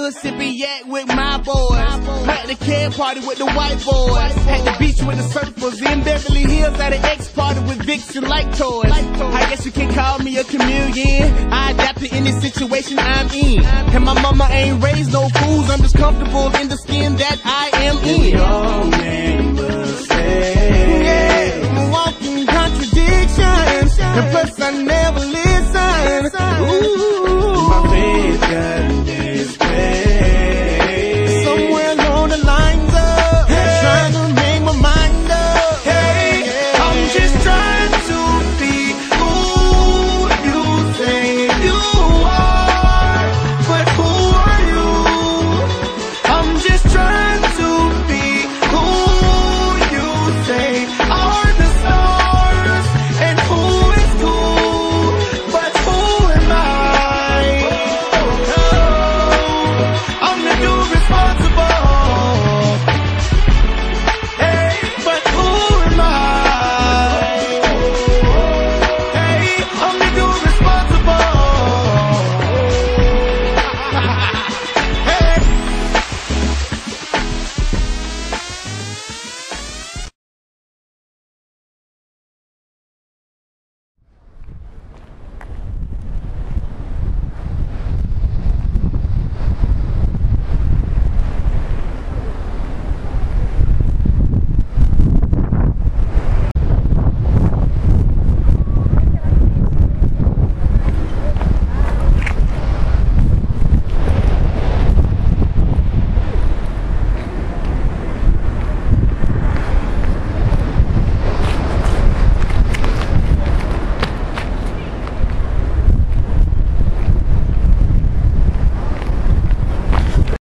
hood sipping yak with my boys. At the care party with the white boys. At the beach with the surfers. In Beverly Hills at an X party with Vixen like toys. I guess you can call me a chameleon. I adapt to any situation I'm in. And my mama ain't raised no fools. I'm just comfortable in the skin that I am in. Your name mistake. Yeah, I'm walking contradictions. And plus I never live